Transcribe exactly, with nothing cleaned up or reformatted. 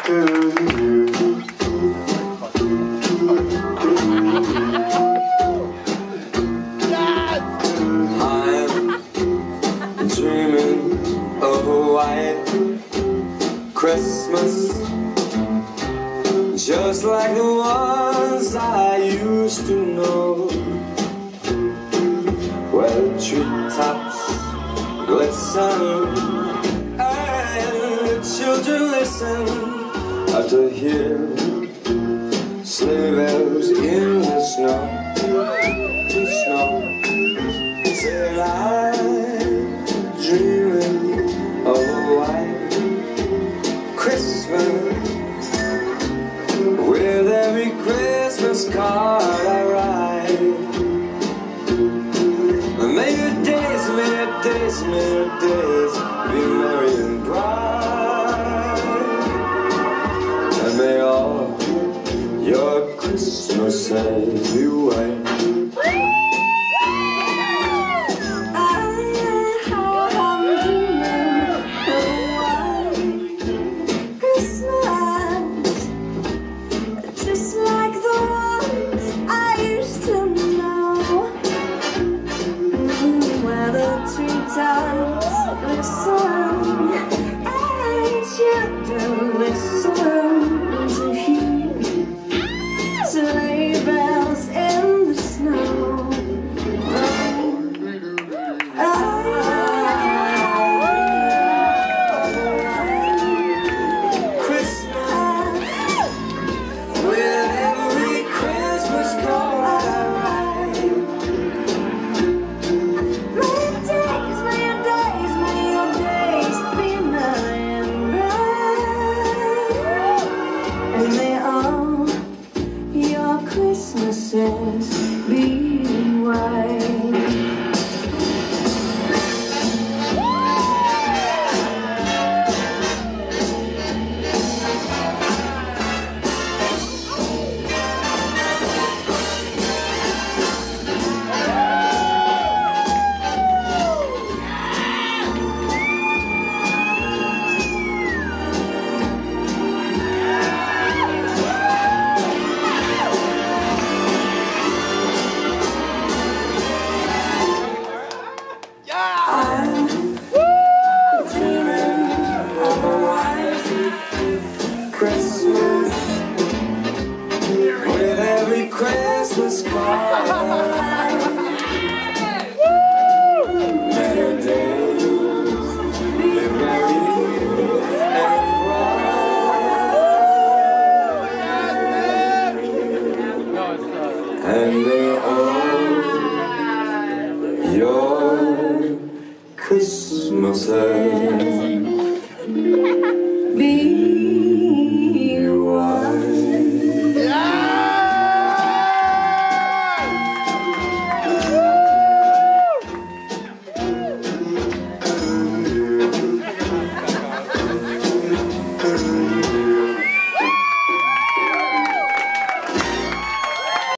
dreaming of a white Christmas, just like the ones I used to know, where the treetops glisten and the children listen to hear sleigh bells in the snow, the snow. Said I'm dreaming of a white Christmas, with every Christmas card I write. May your days, may your days, may your days be merry and bright, and may all your Christmases be white. Listen, and children listen to hear sleigh bells in the snow. Oh, Christmas, with every Christmas card I write. And may all your Christmases be white. Christmas, with every Christmas card, may your days be merry and bright, and may all your Christmases